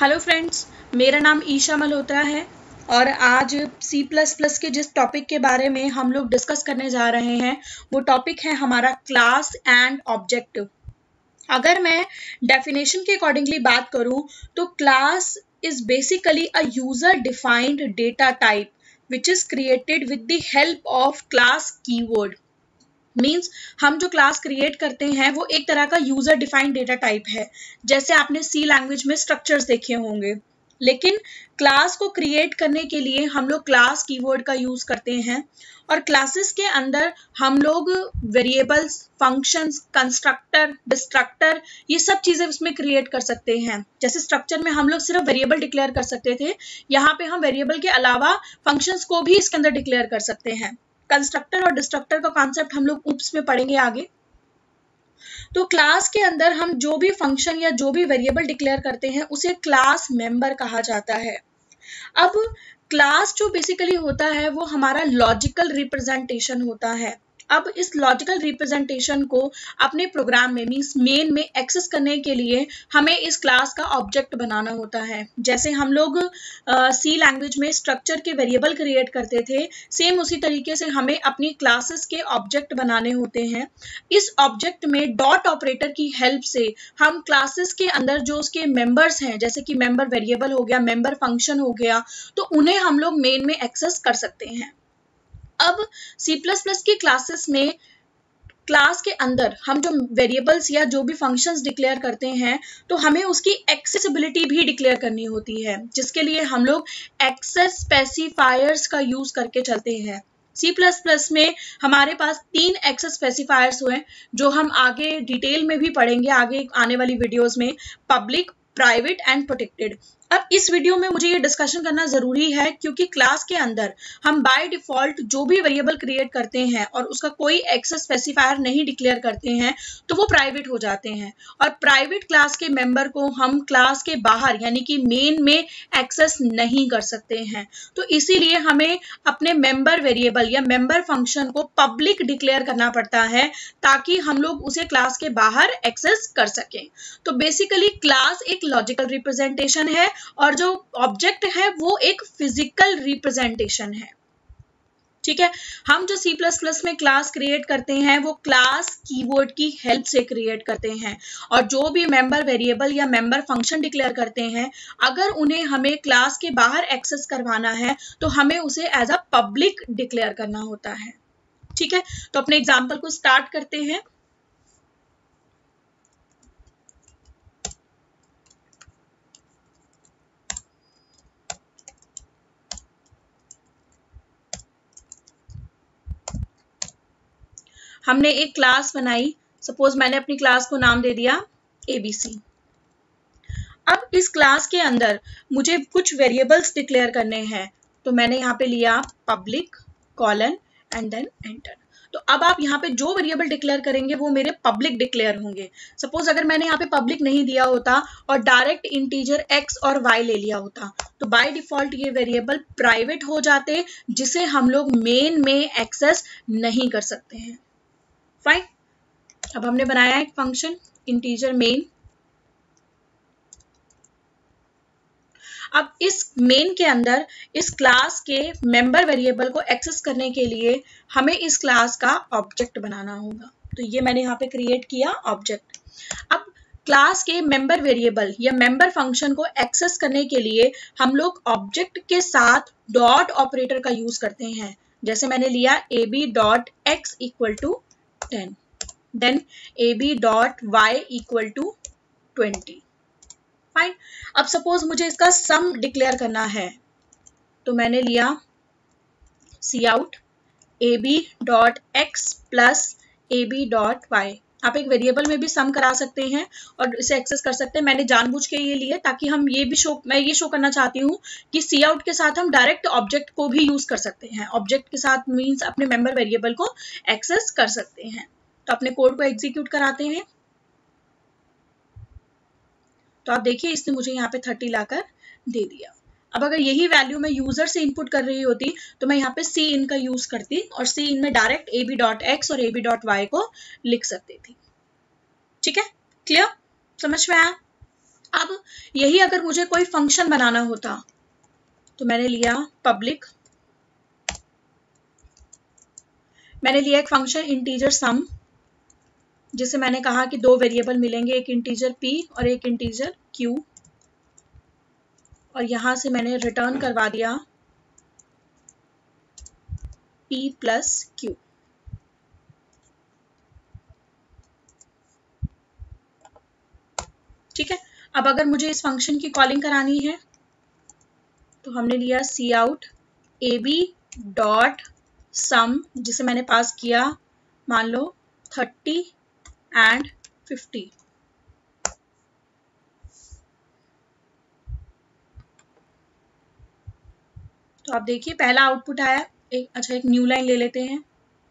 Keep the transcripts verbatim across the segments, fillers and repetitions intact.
Hello friends, मेरा नाम ईशा मल्होत्रा है और आज सी प्लस प्लस के जिस टॉपिक के बारे में हम लोग डिस्कस करने जा रहे हैं वो टॉपिक है हमारा क्लास एंड ऑब्जेक्ट। अगर मैं डेफिनेशन के अकॉर्डिंगली बात करूं तो class is basically a user defined data type which is created with the help of class keyword. Means हम जो क्लास क्रिएट करते हैं वो एक तरह का यूजर डिफाइंड डेटा टाइप है। जैसे आपने सी लैंग्वेज में स्ट्रक्चर्स देखे होंगे, लेकिन क्लास को क्रिएट करने के लिए हम लोग क्लास कीवर्ड का यूज करते हैं और क्लासेस के अंदर हम लोग वेरिएबल्स, फंक्शंस, कंस्ट्रक्टर, डिस्ट्रक्टर ये सब चीजें उसमें क्रिएट कर सकते हैं। जैसे स्ट्रक्चर में हम लोग सिर्फ वेरिएबल डिक्लेयर कर सकते थे, यहाँ पे हम वेरिएबल के अलावा फंक्शंस को भी इसके अंदर डिक्लेयर कर सकते हैं। कंस्ट्रक्टर और डिस्ट्रक्टर का कॉन्सेप्ट हम लोग ऊप्स में पढ़ेंगे आगे। तो क्लास के अंदर हम जो भी फंक्शन या जो भी वेरिएबल डिक्लेयर करते हैं उसे क्लास मेंबर कहा जाता है। अब क्लास जो बेसिकली होता है वो हमारा लॉजिकल रिप्रेजेंटेशन होता है। अब इस लॉजिकल रिप्रेजेंटेशन को अपने प्रोग्राम में मींस मेन में एक्सेस करने के लिए हमें इस क्लास का ऑब्जेक्ट बनाना होता है। जैसे हम लोग सी लैंग्वेज में स्ट्रक्चर के वेरिएबल क्रिएट करते थे, सेम उसी तरीके से हमें अपनी क्लासेस के ऑब्जेक्ट बनाने होते हैं। इस ऑब्जेक्ट में डॉट ऑपरेटर की हेल्प से हम क्लासेस के अंदर जो उसके मेंबर्स हैं, जैसे कि मेंबर वेरिएबल हो गया, मेंबर फंक्शन हो गया, तो उन्हें हम लोग मेन में एक्सेस कर सकते हैं। अब सी प्लस प्लस की क्लासेस में क्लास के अंदर हम जो वेरिएबल्स या जो भी फंक्शंस डिक्लेयर करते हैं तो हमें उसकी एक्सेसिबिलिटी भी डिक्लेयर करनी होती है, जिसके लिए हम लोग एक्सेस स्पेसिफायर्स का यूज करके चलते हैं। सी प्लस प्लस में हमारे पास तीन एक्सेस स्पेसिफायर्स हुए जो हम आगे डिटेल में भी पढ़ेंगे आगे आने वाली वीडियोस में, पब्लिक, प्राइवेट एंड प्रोटेक्टेड। अब इस वीडियो में मुझे ये डिस्कशन करना जरूरी है क्योंकि क्लास के अंदर हम बाय डिफॉल्ट जो भी वेरिएबल क्रिएट करते हैं और उसका कोई एक्सेस स्पेसिफायर नहीं डिक्लेयर करते हैं तो वो प्राइवेट हो जाते हैं और प्राइवेट क्लास के मेंबर को हम क्लास के बाहर यानी कि मेन में एक्सेस नहीं कर सकते हैं। तो इसीलिए हमें अपने मेंबर वेरिएबल या मेंबर फंक्शन को पब्लिक डिक्लेयर करना पड़ता है ताकि हम लोग उसे क्लास के बाहर एक्सेस कर सकें। तो बेसिकली क्लास एक लॉजिकल रिप्रेजेंटेशन है और जो ऑब्जेक्ट है वो एक फिजिकल रिप्रेजेंटेशन है। ठीक है, हम जो सी प्लस प्लस में क्लास क्रिएट करते हैं वो क्लास कीवर्ड की हेल्प से क्रिएट करते हैं और जो भी मेंबर वेरिएबल या मेंबर फंक्शन डिक्लेयर करते हैं अगर उन्हें हमें क्लास के बाहर एक्सेस करवाना है तो हमें उसे एज अ पब्लिक डिक्लेयर करना होता है। ठीक है, तो अपने एग्जाम्पल को स्टार्ट करते हैं। हमने एक क्लास बनाई, सपोज मैंने अपनी क्लास को नाम दे दिया एबीसी। अब इस क्लास के अंदर मुझे कुछ वेरिएबल्स डिक्लेयर करने हैं तो मैंने यहाँ पे लिया public colon and then enter. तो अब आप यहाँ पे जो वेरिएबल डिक्लेयर करेंगे वो मेरे पब्लिक डिक्लेयर होंगे। सपोज अगर मैंने यहाँ पे पब्लिक नहीं दिया होता और डायरेक्ट इंटीजर एक्स और वाई ले लिया होता तो बाय डिफॉल्ट ये वेरिएबल प्राइवेट हो जाते जिसे हम लोग मेन में एक्सेस नहीं कर सकते हैं। फाइन, अब हमने बनाया एक फंक्शन इंटीजर मेन। अब इस मेन के अंदर इस क्लास के मेंबर वेरिएबल को एक्सेस करने के लिए हमें इस क्लास का ऑब्जेक्ट बनाना होगा। तो ये मैंने यहाँ पे क्रिएट किया ऑब्जेक्ट। अब क्लास के मेंबर वेरिएबल या मेंबर फंक्शन को एक्सेस करने के लिए हम लोग ऑब्जेक्ट के साथ डॉट ऑपरेटर का यूज करते हैं। जैसे मैंने लिया a b dot x equal to ten, then a b dot y equal to twenty. Fine, अब सपोज मुझे इसका सम डिक्लेयर करना है तो मैंने लिया C out a b dot x plus a b dot y. आप एक वेरिएबल में भी सम करा सकते हैं और इसे एक्सेस कर सकते हैं। मैंने जानबूझ के ये लिए ताकि हम ये भी शो मैं ये शो करना चाहती हूँ कि सी आउट के साथ हम डायरेक्ट ऑब्जेक्ट को भी यूज कर सकते हैं। ऑब्जेक्ट के साथ मीन्स अपने मेंबर वेरिएबल को एक्सेस कर सकते हैं। तो अपने कोड को एग्जीक्यूट कराते हैं। तो आप देखिए इसने मुझे यहाँ पे थर्टी लाकर दे दिया। अब अगर यही वैल्यू मैं यूजर से इनपुट कर रही होती तो मैं यहाँ पे सी इन का यूज करती और सी इन में direct a b dot x और ए बी डॉट वाई को लिख सकती थी। ठीक है, क्लियर, समझ में आया? अब यही अगर मुझे कोई फंक्शन बनाना होता तो मैंने लिया पब्लिक, मैंने लिया एक फंक्शन इंटीजर सम, जिसे मैंने कहा कि दो वेरिएबल मिलेंगे, एक इंटीजर p और एक इंटीजर q, और यहां से मैंने रिटर्न करवा दिया p प्लस q। ठीक है, अब अगर मुझे इस फंक्शन की कॉलिंग करानी है तो हमने लिया C out a b dot sum, जिसे मैंने पास किया मान लो थर्टी एंड फिफ्टी। तो आप देखिए पहला आउटपुट आया एक, अच्छा एक न्यू लाइन ले लेते हैं।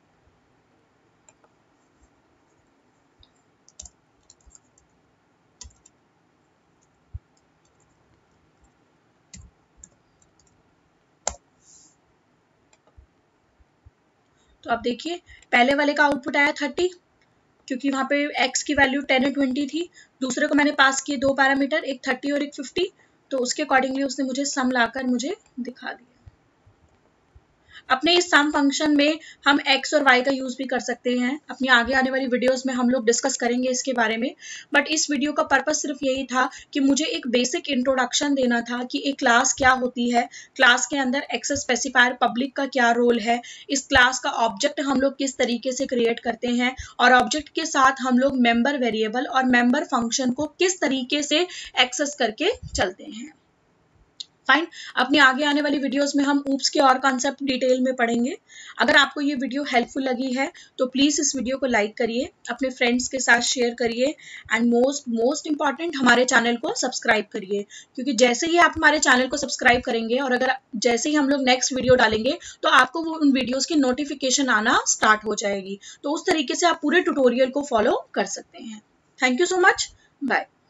तो आप देखिए पहले वाले का आउटपुट आया थर्टी, क्योंकि वहां पे x की वैल्यू टेन और ट्वेंटी थी। दूसरे को मैंने पास किए दो पैरामीटर, एक थर्टी और एक फिफ्टी, तो उसके अकॉर्डिंगली उसने मुझे सम लाकर मुझे दिखा दिया। अपने इस सम फंक्शन में हम x और y का यूज भी कर सकते हैं। अपनी आगे आने वाली वीडियोस में हम लोग डिस्कस करेंगे इसके बारे में, बट इस वीडियो का पर्पस सिर्फ यही था कि मुझे एक बेसिक इंट्रोडक्शन देना था कि एक क्लास क्या होती है, क्लास के अंदर एक्सेस स्पेसिफायर पब्लिक का क्या रोल है, इस क्लास का ऑब्जेक्ट हम लोग किस तरीके से क्रिएट करते हैं, और ऑब्जेक्ट के साथ हम लोग मेंबर वेरिएबल और मेंबर फंक्शन को किस तरीके से एक्सेस करके चलते हैं। फाइन, अपनी आगे आने वाली वीडियोस में हम ऊप्स के और कॉन्सेप्ट डिटेल में पढ़ेंगे। अगर आपको ये वीडियो हेल्पफुल लगी है तो प्लीज इस वीडियो को लाइक करिए, अपने फ्रेंड्स के साथ शेयर करिए, एंड मोस्ट मोस्ट इंपॉर्टेंट हमारे चैनल को सब्सक्राइब करिए, क्योंकि जैसे ही आप हमारे चैनल को सब्सक्राइब करेंगे और अगर जैसे ही हम लोग नेक्स्ट वीडियो डालेंगे तो आपको वो उन वीडियोज की नोटिफिकेशन आना स्टार्ट हो जाएगी। तो उस तरीके से आप पूरे ट्यूटोरियल को फॉलो कर सकते हैं। Thank you so much, bye.